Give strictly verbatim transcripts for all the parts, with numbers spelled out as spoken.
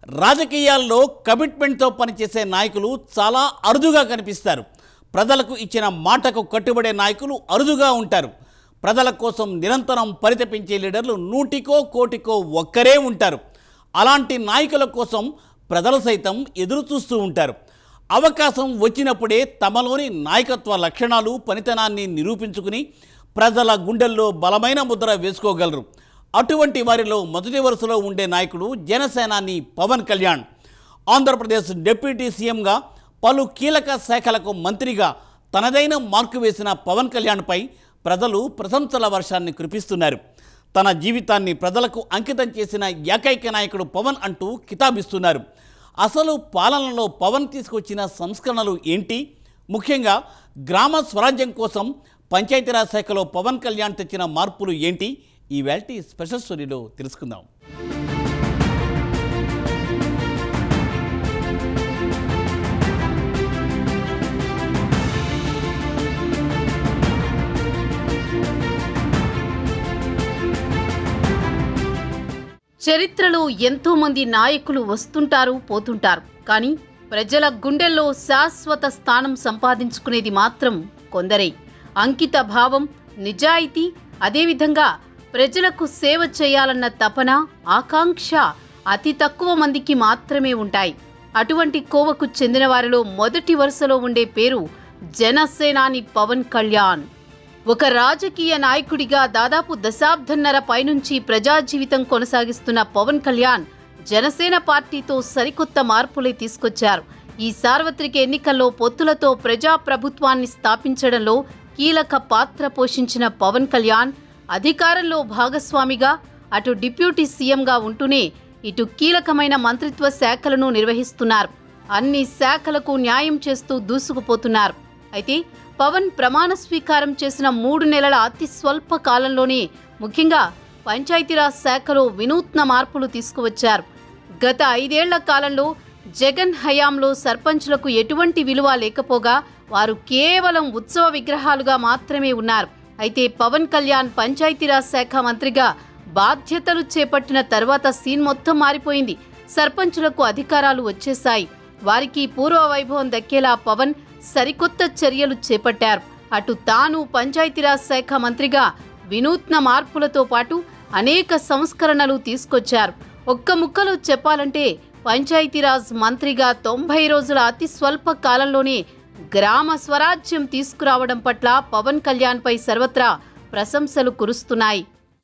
రాజకీయాల్లో కమిట్మెంట్తో పనిచేసే నాయకులు చాలా అరుదుగా కనిపిస్తారు. ప్రజలకు ఇచ్చిన మాటకు కట్టుబడే నాయకులు అరుదుగా ఉంటారు. ప్రజల కోసం నిరంతరం పరితపించే లీడర్లు నూటికో కోటికో ఒక్కరే ఉంటారు. అలాంటి నాయకుల కోసం ప్రజలు సైతం ఎదురు చూస్తూ ఉంటారు. అవకాశం వచ్చినప్పుడే తమలోని నాయకత్వ లక్షణాలు, పనితనాన్ని నిరూపించుకుని ప్రజల గుండెల్లో బలమైన ముద్ర వేసుకోగలరు. అటువంటి వారిలో మొదటి వరుసలో ఉండే నాయకుడు జనసేనాని పవన్ కళ్యాణ్. ఆంధ్రప్రదేశ్ డిప్యూటీ సీఎంగా, పలు కీలక శాఖలకు మంత్రిగా తనదైన మార్కు వేసిన పవన్ కళ్యాణ్పై ప్రజలు ప్రశంసల వర్షాన్ని కురిపిస్తున్నారు. తన జీవితాన్ని ప్రజలకు అంకితం చేసిన ఏకైక నాయకుడు పవన్ అంటూ కితాబిస్తున్నారు. అసలు పాలనలో పవన్ తీసుకొచ్చిన సంస్కరణలు ఏంటి? ముఖ్యంగా గ్రామ స్వరాజ్యం కోసం పంచాయతీరాజ్ శాఖలో పవన్ కళ్యాణ్ తెచ్చిన మార్పులు ఏంటి? ఈ వేల్టీ స్పెషల్ స్టోరీలో తెలుసుకుందాం. చరిత్రలో ఎంతో మంది నాయకులు వస్తుంటారు, పోతుంటారు. కానీ ప్రజల గుండెల్లో శాశ్వత స్థానం సంపాదించుకునేది మాత్రం కొందరే. అంకిత భావం, నిజాయితీ, అదేవిధంగా ప్రజలకు సేవ చేయాలన్న తపన, ఆకాంక్ష అతి తక్కువ మందికి మాత్రమే ఉంటాయి. అటువంటి కోవకు చెందిన వారిలో మొదటి వరుసలో ఉండే పేరు జనసేనాని పవన్ కళ్యాణ్. ఒక రాజకీయ నాయకుడిగా దాదాపు దశాబ్దన్నర పైనుంచి ప్రజా జీవితం కొనసాగిస్తున్న పవన్ కళ్యాణ్ జనసేన పార్టీతో సరికొత్త మార్పులే తీసుకొచ్చారు. ఈ సార్వత్రిక ఎన్నికల్లో పొత్తులతో ప్రజా ప్రభుత్వాన్ని స్థాపించడంలో కీలక పాత్ర పోషించిన పవన్ కళ్యాణ్ అధికారంలో భాగస్వామిగా అటు డిప్యూటీ సీఎంగా ఉంటూనే ఇటు కీలకమైన మంత్రిత్వ శాఖలను నిర్వహిస్తున్నారు. అన్ని శాఖలకు న్యాయం చేస్తూ దూసుకుపోతున్నారు. అయితే పవన్ ప్రమాణ స్వీకారం చేసిన మూడు నెలల అతి స్వల్ప కాలంలోనే ముఖ్యంగా పంచాయతీరాజ్ శాఖలో వినూత్న మార్పులు తీసుకువచ్చారు. గత ఐదేళ్ల కాలంలో జగన్ హయాంలో సర్పంచ్లకు ఎటువంటి విలువ లేకపోగా వారు కేవలం ఉత్సవ విగ్రహాలుగా మాత్రమే ఉన్నారు. అయితే పవన్ కళ్యాణ్ పంచాయతీరాజ్ శాఖ మంత్రిగా బాధ్యతలు చేపట్టిన తర్వాత సీన్ మొత్తం మారిపోయింది. సర్పంచులకు అధికారాలు వచ్చేశాయి. వారికి పూర్వ వైభవం దక్కేలా పవన్ సరికొత్త చర్యలు చేపట్టారు. అటు తాను పంచాయతీరాజ్ శాఖ మంత్రిగా వినూత్న మార్పులతో పాటు అనేక సంస్కరణలు తీసుకొచ్చారు. ఒక్క ముక్కలో చెప్పాలంటే పంచాయతీరాజ్ మంత్రిగా తొంభై రోజుల అతి స్వల్ప కాలంలోనే గ్రామ స్వరాజ్యం తీసుకురావడం పట్ల పవన్ కళ్యాణ్పై సర్వత్రా ప్రశంసలు కురుస్తున్నాయి.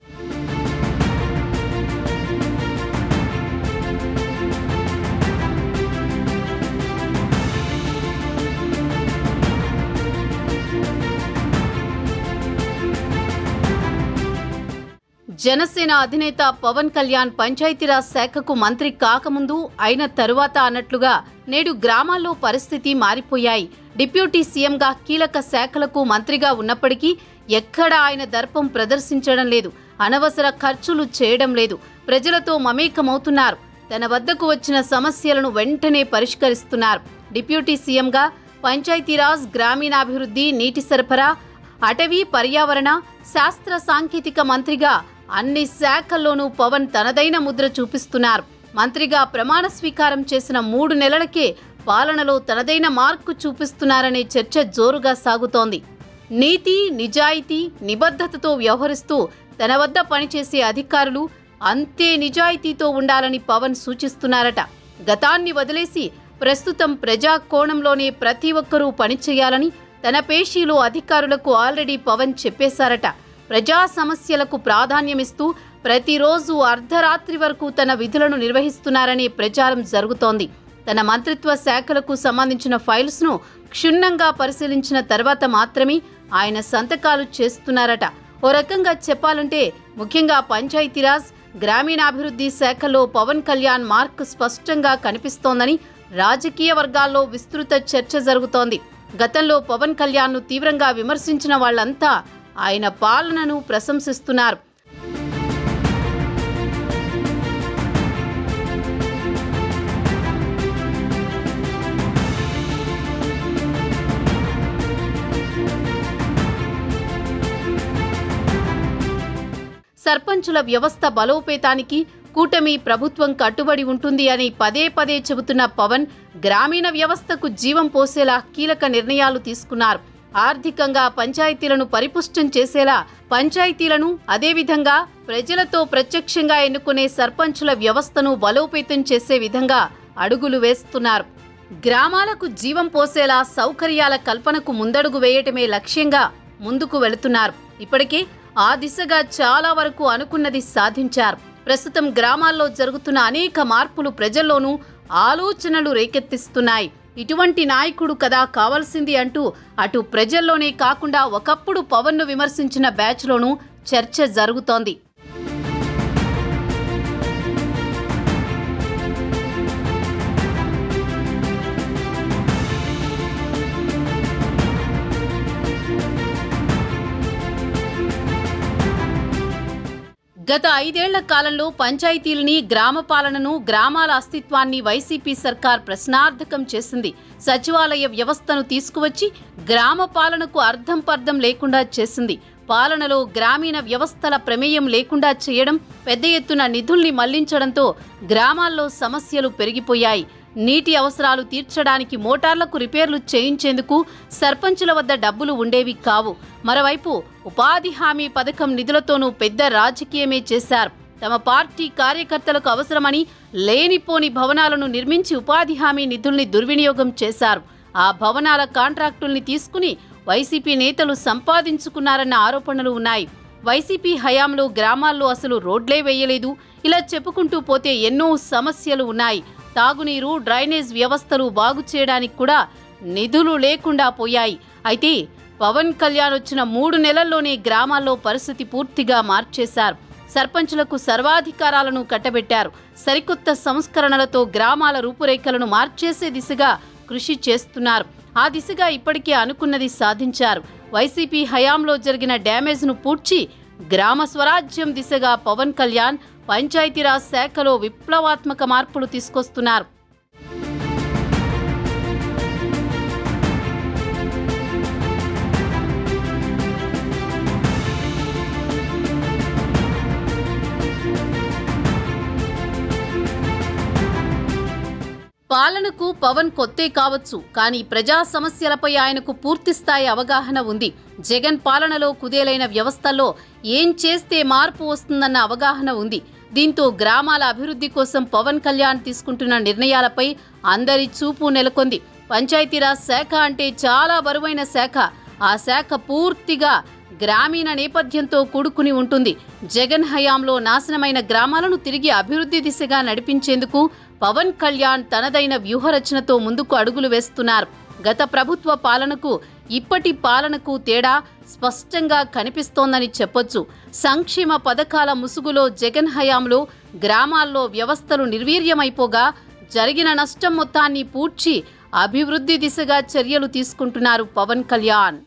జనసేన అధినేత పవన్ కళ్యాణ్ పంచాయతీరాజ్ శాఖకు మంత్రి కాకముందు, అయిన తరువాత అన్నట్లుగా నేడు గ్రామాల్లో పరిస్థితి మారిపోయాయి. డిప్యూటీ సీఎంగా కీలక శాఖలకు మంత్రిగా ఉన్నప్పటికీ ఎక్కడా ఆయన దర్పం ప్రదర్శించడం లేదు. అనవసర ఖర్చులు చేయడం లేదు. ప్రజలతో మమేకమవుతున్నారు. తన వద్దకు వచ్చిన సమస్యలను వెంటనే పరిష్కరిస్తున్నారు. డిప్యూటీ సీఎంగా పంచాయతీరాజ్, గ్రామీణాభివృద్ధి, నీటి సరఫరా, అటవీ, పర్యావరణ, శాస్త్ర సాంకేతిక మంత్రిగా అన్ని శాఖల్లోనూ పవన్ తనదైన ముద్ర చూపిస్తున్నారు. మంత్రిగా ప్రమాణ స్వీకారం చేసిన మూడు నెలలకే పాలనలో తనదైన మార్కు చూపిస్తున్నారనే చర్చ జోరుగా సాగుతోంది. నీతి, నిజాయితీ, నిబద్ధతతో వ్యవహరిస్తూ తన వద్ద పనిచేసే అధికారులు అంతే నిజాయితీతో ఉండాలని పవన్ సూచిస్తున్నారట. గతాన్ని వదిలేసి ప్రస్తుతం ప్రజా కోణంలోనే ప్రతి ఒక్కరూ పనిచేయాలని తన పేషీలో అధికారులకు ఆల్రెడీ పవన్ చెప్పేశారట. ప్రజా సమస్యలకు ప్రాధాన్యమిస్తూ ప్రతిరోజు అర్ధరాత్రి వరకు తన విధులను నిర్వహిస్తున్నారనే ప్రచారం జరుగుతోంది. తన మంత్రిత్వ శాఖలకు సంబంధించిన ఫైల్స్ను క్షుణ్ణంగా పరిశీలించిన తర్వాత మాత్రమే ఆయన సంతకాలు చేస్తున్నారట. ఓ రకంగా చెప్పాలంటే ముఖ్యంగా పంచాయతీరాజ్, గ్రామీణాభివృద్ధి శాఖలో పవన్ కళ్యాణ్ మార్క్ స్పష్టంగా కనిపిస్తోందని రాజకీయ వర్గాల్లో విస్తృత చర్చ జరుగుతోంది. గతంలో పవన్ కళ్యాణ్ను తీవ్రంగా విమర్శించిన వాళ్లంతా ఆయన పాలనను ప్రశంసిస్తున్నారు. సర్పంచుల వ్యవస్థ బలోపేతానికి కూటమి ప్రభుత్వం కట్టుబడి ఉంటుంది అని పదే పదే చెబుతున్న పవన్ గ్రామీణ వ్యవస్థకు జీవం పోసేలా కీలక నిర్ణయాలు తీసుకున్నారు. ఆర్థికంగా పంచాయతీలను పరిపుష్టం చేసేలా పంచాయతీలను, అదేవిధంగా ప్రజలతో ప్రత్యక్షంగా ఎన్నుకునే సర్పంచుల వ్యవస్థను బలోపేతం చేసే విధంగా అడుగులు వేస్తున్నారు. గ్రామాలకు జీవం పోసేలా సౌకర్యాల కల్పనకు ముందడుగు వేయటమే లక్ష్యంగా ముందుకు వెళుతున్నారు. ఇప్పటికే ఆ దిశగా చాలా వరకు అనుకున్నది సాధించారు. ప్రస్తుతం గ్రామాల్లో జరుగుతున్న అనేక మార్పులు ప్రజల్లోనూ ఆలోచనలు రేకెత్తిస్తున్నాయి. ఇటువంటి నాయకుడు కదా కావాల్సింది అంటూ అటు ప్రజల్లోనే కాకుండా ఒకప్పుడు పవన్ను విమర్శించిన బ్యాచ్లోనూ చర్చ జరుగుతోంది. గత ఐదేళ్ల కాలంలో పంచాయతీలని, గ్రామ పాలనను, గ్రామాల అస్తిత్వాన్ని వైసీపీ సర్కార్ ప్రశ్నార్థకం చేసింది. సచివాలయ వ్యవస్థను తీసుకువచ్చి గ్రామ పాలనకు అర్థం పర్థం లేకుండా చేసింది. పాలనలో గ్రామీణ వ్యవస్థల ప్రమేయం లేకుండా చేయడం, పెద్ద ఎత్తున నిధుల్ని మళ్లించడంతో గ్రామాల్లో సమస్యలు పెరిగిపోయాయి. నీటి అవసరాలు తీర్చడానికి మోటార్లకు రిపేర్లు చేయించేందుకు సర్పంచుల వద్ద డబ్బులు ఉండేవి కావు. మరోవైపు ఉపాధి హామీ పథకం నిధులతోనూ పెద్ద రాజకీయమే చేశారు. తమ పార్టీ కార్యకర్తలకు అవసరమని లేనిపోని భవనాలను నిర్మించి ఉపాధి హామీ నిధుల్ని దుర్వినియోగం చేశారు. ఆ భవనాల కాంట్రాక్టుల్ని తీసుకుని వైసీపీ నేతలు సంపాదించుకున్నారన్న ఆరోపణలు ఉన్నాయి. వైసీపీ హయాంలో గ్రామాల్లో అసలు రోడ్లే వేయలేదు. ఇలా చెప్పుకుంటూ పోతే ఎన్నో సమస్యలు ఉన్నాయి. తాగునీరు, డ్రైనేజ్ వ్యవస్థలు బాగు చేయడానికి కూడా నిధులు లేకుండా పోయాయి. అయితే పవన్ కళ్యాణ్ వచ్చిన మూడు నెలల్లోనే గ్రామాల్లో పరిస్థితి పూర్తిగా మార్చేశారు. సర్పంచులకు సర్వాధికారాలను కట్టబెట్టారు. సరికొత్త సంస్కరణలతో గ్రామాల రూపురేఖలను మార్చేసే దిశగా కృషి చేస్తున్నారు. ఆ దిశగా ఇప్పటికే అనుకున్నది సాధించారు. వైసీపీ హయాంలో జరిగిన డ్యామేజ్ను పూడ్చి గ్రామ స్వరాజ్యం దిశగా పవన్ కళ్యాణ్ పంచాయతీరాజ్ శాఖలో విప్లవాత్మక మార్పులు తీసుకొస్తున్నారు. పాలనకు పవన్ కొత్తే కావచ్చు, కానీ ప్రజా సమస్యలపై ఆయనకు పూర్తిస్థాయి అవగాహన ఉంది. జగన్ పాలనలో కుదేలైన వ్యవస్థల్లో ఏం చేస్తే మార్పు వస్తుందన్న అవగాహన ఉంది. దీంతో గ్రామాల అభివృద్ధి కోసం పవన్ కళ్యాణ్ తీసుకుంటున్న నిర్ణయాలపై అందరి చూపు నెలకొంది. పంచాయతీరాజ్ శాఖ అంటే చాలా బరువైన శాఖ. ఆ శాఖ పూర్తిగా గ్రామీణ నేపథ్యంతో కూడుకుని ఉంటుంది. జగన్ హయాంలో నాశనమైన గ్రామాలను తిరిగి అభివృద్ధి దిశగా నడిపించేందుకు పవన్ కళ్యాణ్ తనదైన వ్యూహరచనతో ముందుకు అడుగులు వేస్తున్నారు. గత ప్రభుత్వ పాలనకు ఇప్పటి పాలనకు తేడా స్పష్టంగా కనిపిస్తోందని చెప్పొచ్చు. సంక్షేమ పథకాల ముసుగులో జగన్ హయాంలో గ్రామాల్లో వ్యవస్థలు నిర్వీర్యమైపోగా జరిగిన నష్టం మొత్తాన్ని పూడ్చి అభివృద్ధి దిశగా చర్యలు తీసుకుంటున్నారు పవన్ కళ్యాణ్.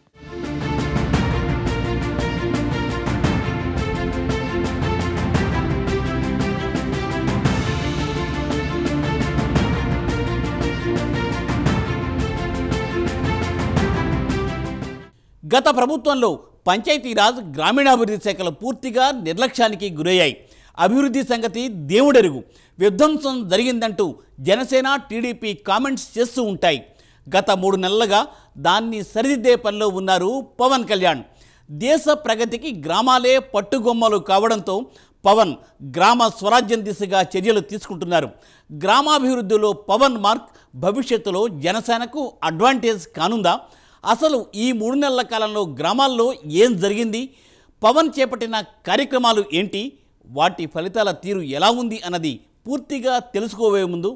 గత ప్రభుత్వంలో పంచాయతీరాజ్, గ్రామీణాభివృద్ధి శాఖలు పూర్తిగా నిర్లక్ష్యానికి గురయ్యాయి. అభివృద్ధి సంగతి దేవుడెరుగు, విధ్వంసం జరిగిందంటూ జనసేన, టీడీపీ కామెంట్స్ చేస్తూ ఉంటాయి. గత మూడు నెలలుగా దాన్ని సరిదిద్దే పనిలో ఉన్నారు పవన్ కళ్యాణ్. దేశ ప్రగతికి గ్రామాలే పట్టుగొమ్మలు కావడంతో పవన్ గ్రామ స్వరాజ్యం దిశగా చర్యలు తీసుకుంటున్నారు. గ్రామాభివృద్ధిలో పవన్ మార్క్ భవిష్యత్తులో జనసేనకు అడ్వాంటేజ్ కానుందా? అసలు ఈ మూడు నెలల కాలంలో గ్రామాల్లో ఏం జరిగింది? పవన్ చేపట్టిన కార్యక్రమాలు ఏంటి? వాటి ఫలితాల తీరు ఎలా ఉంది అన్నది పూర్తిగా తెలుసుకోబోయే ముందు,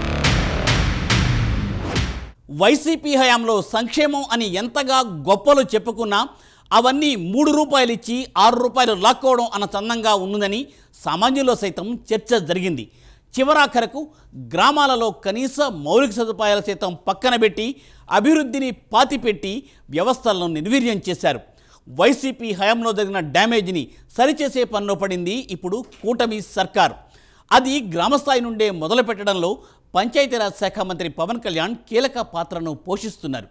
వైసీపీ హయాంలో సంక్షేమం అని ఎంతగా గొప్పలు చెప్పుకున్నా అవన్నీ మూడు రూపాయలు ఇచ్చి ఆరు రూపాయలు లాక్కోవడం అన్న చందంగా ఉన్నదని సామాన్యుల్లో సైతం చర్చ జరిగింది. చివరాఖరకు గ్రామాలలో కనీస మౌలిక సదుపాయాల సైతం పక్కన పెట్టి అభివృద్ధిని పాతిపెట్టి వ్యవస్థలను నిర్వీర్యం చేశారు. వైసీపీ హయాంలో జరిగిన డ్యామేజ్ని సరిచేసే పనిలో పడింది ఇప్పుడు కూటమి సర్కార్. అది గ్రామస్థాయి నుండే మొదలు పెట్టడంలో పంచాయతీరాజ్ శాఖ మంత్రి పవన్ కళ్యాణ్ కీలక పాత్రను పోషిస్తున్నారు.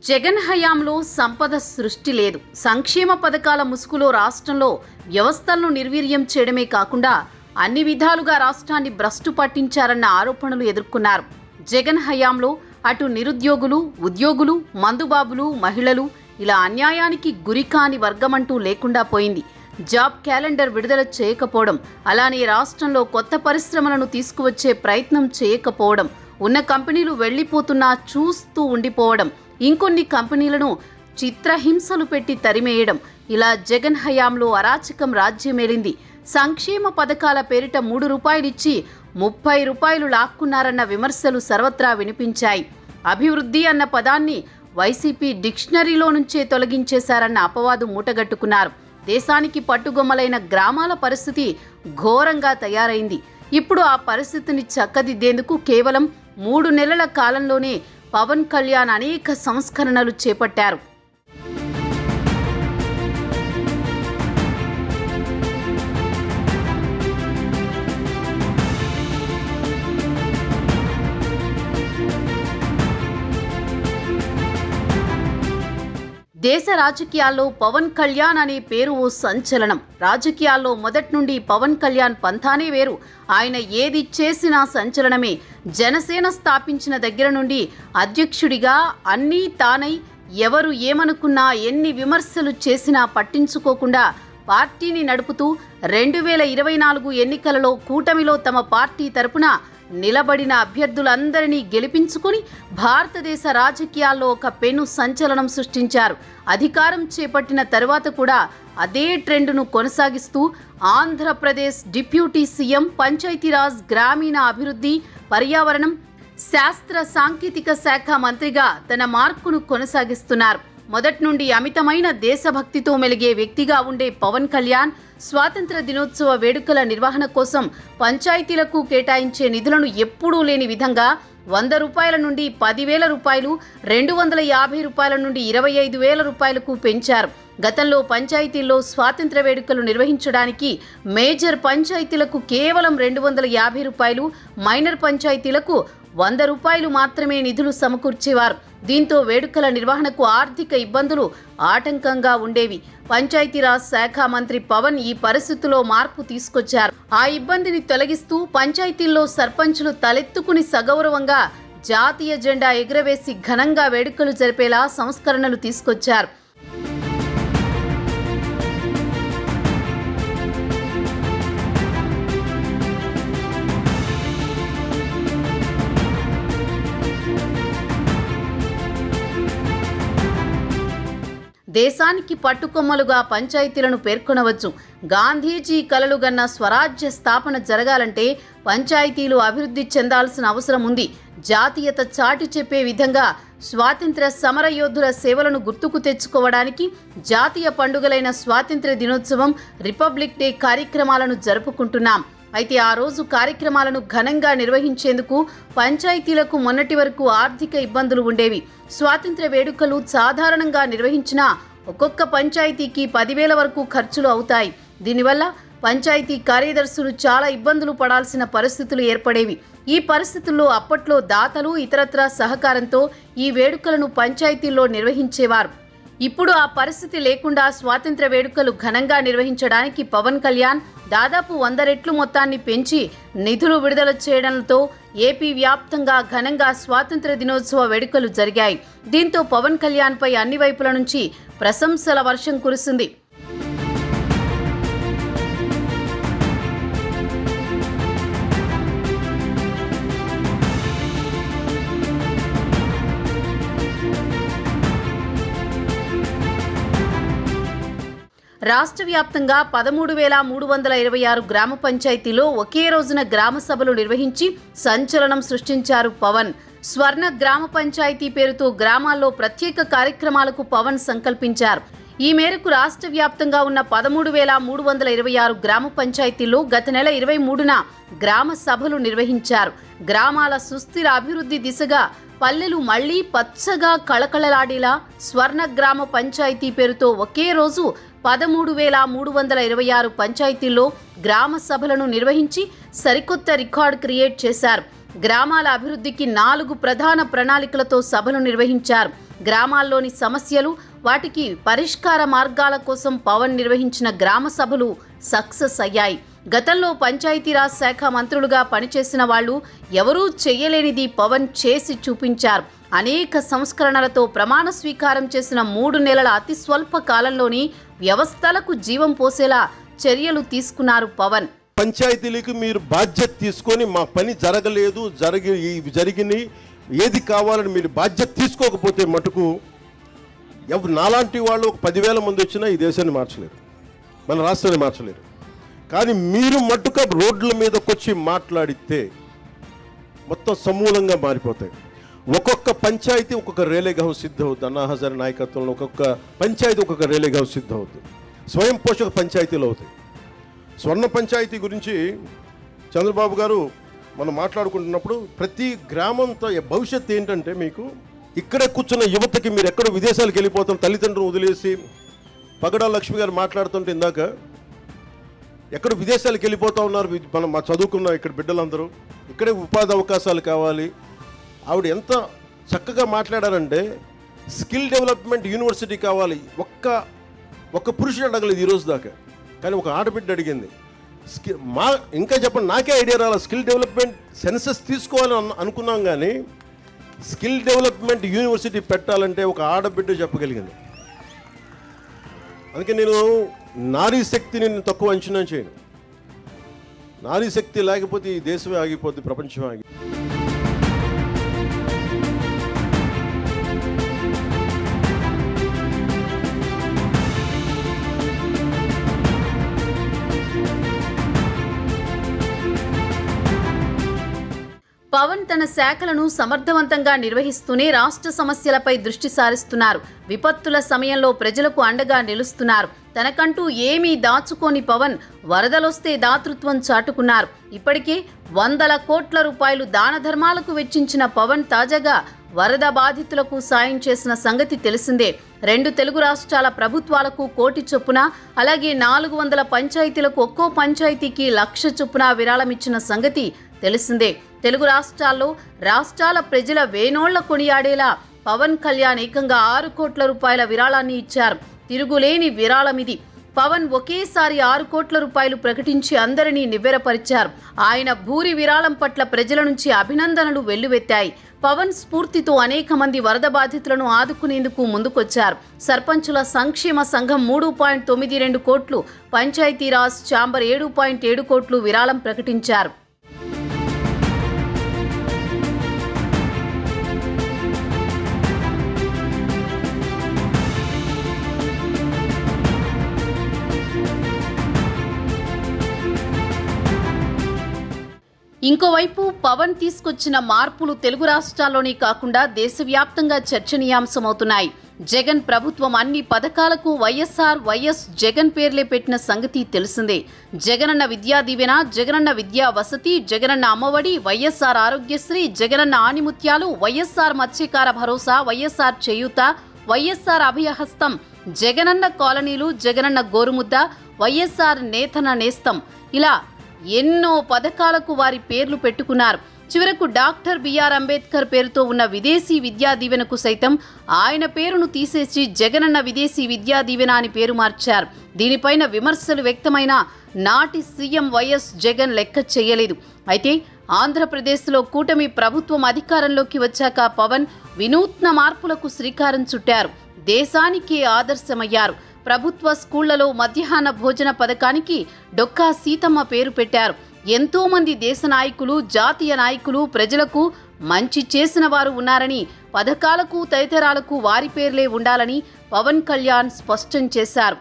జగన్ హయాంలో సంపద సృష్టి లేదు. సంక్షేమ పథకాల ముసుగులో రాష్ట్రంలో వ్యవస్థలను నిర్వీర్యం చేయడమే కాకుండా అన్ని విధాలుగా రాష్ట్రాన్ని భ్రష్టు పట్టించారన్న ఆరోపణలు ఎదుర్కొన్నారు. జగన్ హయాంలో అటు నిరుద్యోగులు, ఉద్యోగులు, మందుబాబులు, మహిళలు ఇలా అన్యాయానికి గురికాని వర్గమంటూ లేకుండా పోయింది. జాబ్ క్యాలెండర్ విడుదల చేయకపోవడం, అలానే రాష్ట్రంలో కొత్త పరిశ్రమలను తీసుకువచ్చే ప్రయత్నం చేయకపోవడం, ఉన్న కంపెనీలు వెళ్లిపోతున్నా చూస్తూ ఉండిపోవడం, ఇంకొన్ని కంపెనీలను చిత్రహింసలు పెట్టి తరిమేయడం, ఇలా జగన్ హయాంలో అరాచకం రాజ్యమేలింది. సంక్షేమ పథకాల పేరిట మూడు రూపాయలిచ్చి ముప్పై రూపాయలు లాక్కున్నారన్న విమర్శలు సర్వత్రా వినిపించాయి. అభివృద్ధి అన్న పదాన్ని వైసీపీ డిక్షనరీలో నుంచే తొలగించేశారన్న అపవాదు మూటగట్టుకున్నారు. దేశానికి పట్టుగొమ్మలైన గ్రామాల పరిస్థితి ఘోరంగా తయారైంది. ఇప్పుడు ఆ పరిస్థితిని చక్కదిద్దేందుకు కేవలం మూడు నెలల కాలంలోనే పవన్ కళ్యాణ్ అనేక సంస్కరణలు చేపట్టారు. దేశ రాజకీయాల్లో పవన్ కళ్యాణ్ అనే పేరు ఓ సంచలనం. రాజకీయాల్లో మొదటి నుండి పవన్ కళ్యాణ్ పంథానే వేరు. ఆయన ఏది చేసినా సంచలనమే. జనసేన స్థాపించిన దగ్గర నుండి అధ్యక్షుడిగా అన్నీ తానై ఎవరు ఏమనుకున్నా, ఎన్ని విమర్శలు చేసినా పట్టించుకోకుండా పార్టీని నడుపుతూ రెండు వేల ఇరవై నాలుగు ఎన్నికలలో కూటమిలో తమ పార్టీ తరపున నిలబడిన అభ్యర్థులందరినీ గెలిపించుకుని భారతదేశ రాజకీయాల్లో ఒక పెను సంచలనం సృష్టించారు. అధికారం చేపట్టిన తరువాత కూడా అదే ట్రెండును కొనసాగిస్తూ ఆంధ్రప్రదేశ్ డిప్యూటీ సీఎం, పంచాయతీరాజ్, గ్రామీణ అభివృద్ధి, పర్యావరణం, శాస్త్ర సాంకేతిక శాఖ మంత్రిగా తన మార్కును కొనసాగిస్తున్నారు. మొదటి నుండి అమితమైన దేశభక్తితో మెలిగే వ్యక్తిగా ఉండే పవన్ కళ్యాణ్ స్వాతంత్ర దినోత్సవ వేడుకల నిర్వహణ కోసం పంచాయతీలకు కేటాయించే నిధులను ఎప్పుడూ లేని విధంగా వంద రూపాయల నుండి పదివేల రూపాయలు, రెండు వందల యాభై రూపాయల నుండి ఇరవై ఐదు వేల రూపాయలకు పెంచారు. గతంలో పంచాయతీల్లో స్వాతంత్ర వేడుకలు నిర్వహించడానికి మేజర్ పంచాయతీలకు కేవలం రెండు వందల యాభై రూపాయలు, మైనర్ పంచాయతీలకు వంద రూపాయలు మాత్రమే నిధులు సమకూర్చేవారు. దీంతో వేడుకల నిర్వహణకు ఆర్థిక ఇబ్బందులు ఆటంకంగా ఉండేవి. పంచాయతీరాజ్ శాఖ మంత్రి పవన్ ఈ పరిస్థితిలో మార్పు తీసుకొచ్చారు. ఆ ఇబ్బందిని తొలగిస్తూ పంచాయతీల్లో సర్పంచులు తలెత్తుకుని సగౌరవంగా జాతీయ జెండా ఎగురవేసి ఘనంగా వేడుకలు జరిపేలా సంస్కరణలు తీసుకొచ్చారు. దేశానికి పట్టుకొమ్మలుగా పంచాయతీలను పేర్కొనవచ్చు. గాంధీజీ కలలుగన్న స్వరాజ్య స్థాపన జరగాలంటే పంచాయతీలు అభివృద్ధి చెందాల్సిన అవసరం ఉంది. జాతీయత చాటి చెప్పే విధంగా స్వాతంత్ర సమరయోధుల సేవలను గుర్తుకు తెచ్చుకోవడానికి జాతీయ పండుగలైన స్వాతంత్ర దినోత్సవం, రిపబ్లిక్ డే కార్యక్రమాలను జరుపుకుంటున్నాం. అయితే ఆ రోజు కార్యక్రమాలను ఘనంగా నిర్వహించేందుకు పంచాయతీలకు మొన్నటి వరకు ఆర్థిక ఇబ్బందులు ఉండేవి. స్వాతంత్ర వేడుకలు సాధారణంగా నిర్వహించినా ఒక్కొక్క పంచాయతీకి పదివేల వరకు ఖర్చులు అవుతాయి. దీనివల్ల పంచాయతీ కార్యదర్శులు చాలా ఇబ్బందులు పడాల్సిన పరిస్థితులు ఏర్పడేవి. ఈ పరిస్థితుల్లో అప్పట్లో దాతలు, ఇతరత్రా సహకారంతో ఈ వేడుకలను పంచాయతీల్లో నిర్వహించేవారు. ఇప్పుడు ఆ పరిస్థితి లేకుండా స్వాతంత్ర వేడుకలు ఘనంగా నిర్వహించడానికి పవన్ కళ్యాణ్ దాదాపు వంద రెట్లు మొత్తాన్ని పెంచి నిధులు విడుదల చేయడంతో ఏపీ వ్యాప్తంగా ఘనంగా స్వాతంత్ర దినోత్సవ వేడుకలు జరిగాయి. దీంతో పవన్ కళ్యాణ్ పై అన్ని వైపుల నుంచి ప్రశంసల వర్షం కురిసింది. రాష్ట్ర వ్యాప్తంగా పదమూడు వేల మూడు వందల ఇరవై ఆరు గ్రామ పంచాయతీలో ఒకే రోజున గ్రామ సభలు నిర్వహించి సంచలనం సృష్టించారు పవన్. స్వర్ణ గ్రామ పంచాయతీ పేరుతో గ్రామాల్లో ప్రత్యేక కార్యక్రమాలకు పవన్ సంకల్పించారు. ఈ మేరకు రాష్ట్ర వ్యాప్తంగా ఉన్న పదమూడు వేల మూడు వందల ఇరవై ఆరు గ్రామ పంచాయతీల్లో గత నెల ఇరవై మూడున గ్రామ సభలు నిర్వహించారు. గ్రామాల సుస్థిర అభివృద్ధి దిశగా పల్లెలు మళ్లీ పచ్చగా కళకళలాడేలా స్వర్ణ గ్రామ పంచాయతీ పేరుతో ఒకే రోజు పదమూడు వేల మూడు వందల ఇరవై ఆరు పంచాయతీల్లో గ్రామ సభలను నిర్వహించి సరికొత్త రికార్డు క్రియేట్ చేశారు. గ్రామాల అభివృద్ధికి నాలుగు ప్రధాన ప్రణాళికలతో సభలు నిర్వహించారు. గ్రామాల్లోని సమస్యలు, వాటికి పరిష్కార మార్గాల కోసం పవన్ నిర్వహించిన గ్రామ సభలు సక్సెస్ అయ్యాయి. గతంలో పంచాయతీరాజ్ శాఖ మంత్రులుగా పనిచేసిన వాళ్ళు ఎవరూ చేయలేనిది పవన్ చేసి చూపించారు. అనేక సంస్కరణలతో ప్రమాణ స్వీకారం చేసిన మూడు నెలల అతి స్వల్ప కాలంలోని వ్యవస్థలకు జీవం పోసేలా చర్యలు తీసుకున్నారు పవన్. పంచాయతీలకు మీరు బాధ్యత తీసుకొని మా పని జరగలేదు, జరిగి జరిగినాయి, ఏది కావాలని మీరు బాధ్యత తీసుకోకపోతే మటుకు ఎవరు నాలాంటి వాళ్ళు ఒక పదివేల మంది వచ్చినా ఈ దేశాన్ని మార్చలేరు, మన రాష్ట్రాన్ని మార్చలేరు. కానీ మీరు మట్టుక రోడ్ల మీదకి వచ్చి మాట్లాడితే మొత్తం సమూలంగా మారిపోతాయి. ఒక్కొక్క పంచాయతీ ఒక్కొక్క రేలేగా సిద్ధ అవుతుంది. అన్నా హజారే నాయకత్వంలో ఒక్కొక్క పంచాయతీ ఒక్కొక్క రేలేగా సిద్ధ అవుతుంది. స్వయం పోషక పంచాయతీలు అవుతాయి. స్వర్ణ పంచాయతీ గురించి చంద్రబాబు గారు మనం మాట్లాడుకుంటున్నప్పుడు ప్రతి గ్రామంతో భవిష్యత్తు ఏంటంటే, మీకు ఇక్కడే కూర్చున్న యువతకి మీరు ఎక్కడో విదేశాలకు వెళ్ళిపోతాం, తల్లిదండ్రులు వదిలేసి పగడాల లక్ష్మి గారు మాట్లాడుతుంటే ఇందాక ఎక్కడ విదేశాలకు వెళ్ళిపోతూ ఉన్నారు మనం మా చదువుకున్న ఇక్కడ బిడ్డలందరూ, ఇక్కడే ఉపాధి అవకాశాలు కావాలి. ఆవిడ ఎంత చక్కగా మాట్లాడారంటే స్కిల్ డెవలప్మెంట్ యూనివర్సిటీ కావాలి. ఒక్క ఒక్క పురుషుడు అడగలేదు ఈరోజు దాకా, కానీ ఒక ఆడబిడ్డ అడిగింది. స్కి మా ఇంకా చెప్పండి, నాకే ఐడియా రాలేదు. స్కిల్ డెవలప్మెంట్ సెన్సస్ తీసుకోవాలని అనుకున్నాం, కానీ స్కిల్ డెవలప్మెంట్ యూనివర్సిటీ పెట్టాలంటే ఒక ఆడబిడ్డ చెప్పగలిగింది. అందుకే నేను నారీ శక్తిని నేను తక్కువ అంచనా చేయను. నారీ శక్తి లేకపోతే ఈ దేశమే ఆగిపోద్ది, ప్రపంచమే ఆగి. పవన్ తన శాఖలను సమర్థవంతంగా నిర్వహిస్తూనే రాష్ట్ర సమస్యలపై దృష్టి సారిస్తున్నారు. విపత్తుల సమయంలో ప్రజలకు అండగా నిలుస్తున్నారు. తనకంటూ ఏమీ దాచుకోని పవన్ వరదలొస్తే దాతృత్వం చాటుకున్నారు. ఇప్పటికే వందల కోట్ల రూపాయలు దాన ధర్మాలకు వెచ్చించిన పవన్ తాజాగా వరద బాధితులకు సాయం చేసిన సంగతి తెలిసిందే. రెండు తెలుగు రాష్ట్రాల ప్రభుత్వాలకు కోటి చొప్పున, అలాగే నాలుగు వందల పంచాయతీలకు ఒక్కో పంచాయతీకి లక్ష చొప్పున విరాళమిచ్చిన సంగతి తెలిసిందే. తెలుగు రాష్ట్రాల్లో రాష్ట్రాల ప్రజల వేనోళ్ల కొనియాడేలా పవన్ కళ్యాణ్ ఏకంగా ఆరు కోట్ల రూపాయల విరాళాన్ని ఇచ్చారు. తిరుగులేని విరాళమిది. పవన్ ఒకేసారి ఆరు కోట్ల రూపాయలు ప్రకటించి అందరినీ నివ్వెరపరిచారు. ఆయన భూరి విరాళం పట్ల ప్రజల నుంచి అభినందనలు వెల్లువెత్తాయి. పవన్ స్ఫూర్తితో అనేక మంది వరద బాధితులను ఆదుకునేందుకు ముందుకొచ్చారు. సర్పంచుల సంక్షేమ సంఘం మూడు పాయింట్ తొమ్మిది రెండు కోట్లు, పంచాయతీరాజ్ ఛాంబర్ ఏడు పాయింట్ ఏడు కోట్లు విరాళం ప్రకటించారు. ఇంకోవైపు పవన్ తీసుకొచ్చిన మార్పులు తెలుగు రాష్ట్రాల్లోనే కాకుండా దేశవ్యాప్తంగా చర్చనీయాంశమవుతున్నాయి. జగన్ ప్రభుత్వం అన్ని పథకాలకు వైఎస్ఆర్ వైఎస్ జగన్ పేర్లే పెట్టిన సంగతి తెలిసిందే. జగనన్న విద్యా దీవెన, జగనన్న విద్యా వసతి, జగనన్న అమ్మఒడి, వైఎస్ఆర్ ఆరోగ్యశ్రీ, జగనన్న ఆణిముత్యాలు, వైఎస్ఆర్ మత్స్యకార భరోసా, వైఎస్ఆర్ చేయూత, వైఎస్ఆర్ అభయహస్తం, జగనన్న కాలనీలు, జగనన్న గోరుముద్ద, వైఎస్ఆర్ నేతన నేస్తం, ఇలా ఎన్నో పథకాలకు వారి పేర్లు పెట్టుకున్నారు. చివరకు డాక్టర్ బిఆర్ అంబేద్కర్ పేరుతో ఉన్న విదేశీ విద్యా దీవెనకు సైతం ఆయన పేరును తీసేసి జగనన్న విదేశీ విద్యా దీవెన అని పేరు మార్చారు. దీనిపైన విమర్శలు వ్యక్తమైన నాటి సీఎం వైఎస్ జగన్ లెక్క చేయలేదు. అయితే ఆంధ్రప్రదేశ్లో కూటమి ప్రభుత్వం అధికారంలోకి వచ్చాక పవన్ వినూత్న మార్పులకు శ్రీకారం చుట్టారు. దేశానికే ఆదర్శమయ్యారు. ప్రభుత్వ స్కూళ్లలో మధ్యాహ్న భోజన పథకానికి డొక్కా సీతమ్మ పేరు పెట్టారు. ఎంతో మంది దేశ నాయకులు, జాతీయ నాయకులు ప్రజలకు మంచి చేసిన వారు ఉన్నారని, పథకాలకు తదితరాలకు వారి పేర్లే ఉండాలని పవన్ కళ్యాణ్ స్పష్టం చేశారు.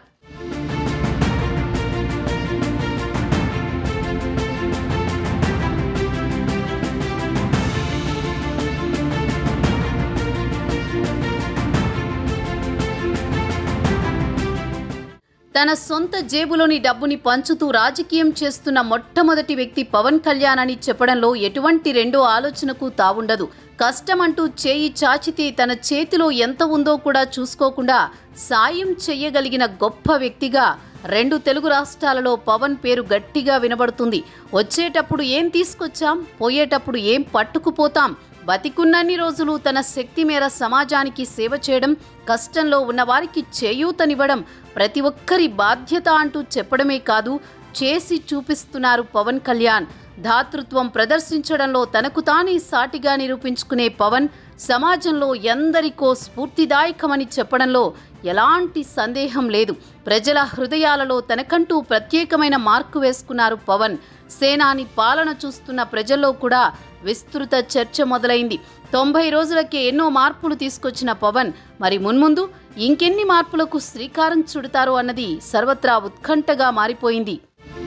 తన సొంత జేబులోని డబ్బుని పంచుతూ రాజకీయం చేస్తున్న మొట్టమొదటి వ్యక్తి పవన్ కళ్యాణ్ అని చెప్పడంలో ఎటువంటి రెండో ఆలోచనకు తావుండదు. కష్టమంటూ చేయి చాచితే తన చేతిలో ఎంత ఉందో కూడా చూసుకోకుండా సాయం చెయ్యగలిగిన గొప్ప వ్యక్తిగా రెండు తెలుగు రాష్ట్రాలలో పవన్ పేరు గట్టిగా వినబడుతుంది. వచ్చేటప్పుడు ఏం తీసుకొచ్చాం, పోయేటప్పుడు ఏం పట్టుకుపోతాం, బతికున్నన్ని రోజులు తన శక్తి మేర సమాజానికి సేవ చేయడం, కష్టంలో ఉన్నవారికి చేయూతనివ్వడం ప్రతి ఒక్కరి బాధ్యత అంటూ చెప్పడమే కాదు, చేసి చూపిస్తున్నారు పవన్ కళ్యాణ్. ధాతృత్వం ప్రదర్శించడంలో తనకు తానే సాటిగా నిరూపించుకునే పవన్ సమాజంలో ఎందరికో స్ఫూర్తిదాయకమని చెప్పడంలో ఎలాంటి సందేహం లేదు. ప్రజల హృదయాలలో తనకంటూ ప్రత్యేకమైన మార్కు వేసుకున్నారు పవన్. సేనాని పాలన చూస్తున్న ప్రజల్లో కూడా విస్తృత చర్చ మొదలైంది. తొంభై రోజులకే ఎన్నో మార్పులు తీసుకొచ్చిన పవన్ మరి మున్ముందు ఇంకెన్ని మార్పులకు శ్రీకారం చుడతారో అన్నది సర్వత్రా ఉత్కంఠగా మారిపోయింది.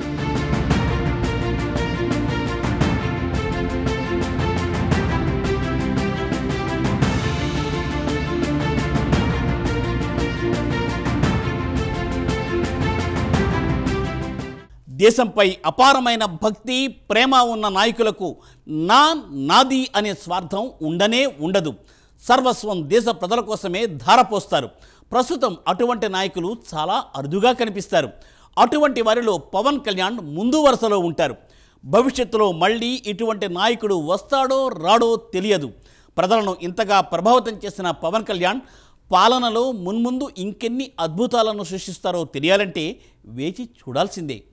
దేశంపై అపారమైన భక్తి, ప్రేమ ఉన్న నాయకులకు నా నాది అనే స్వార్థం ఉండనే ఉండదు. సర్వస్వం దేశ ప్రజల కోసమే ధారపోస్తారు. ప్రస్తుతం అటువంటి నాయకులు చాలా అరుదుగా కనిపిస్తారు. అటువంటి వారిలో పవన్ కళ్యాణ్ ముందు వరుసలో ఉంటారు. భవిష్యత్తులో మళ్ళీ ఇటువంటి నాయకుడు వస్తాడో రాడో తెలియదు. ప్రజలను ఇంతగా ప్రభావితం చేసిన పవన్ కళ్యాణ్ పాలనలో మున్ముందు ఇంకెన్ని అద్భుతాలను సృష్టిస్తారో తెలియాలంటే వేచి చూడాల్సిందే.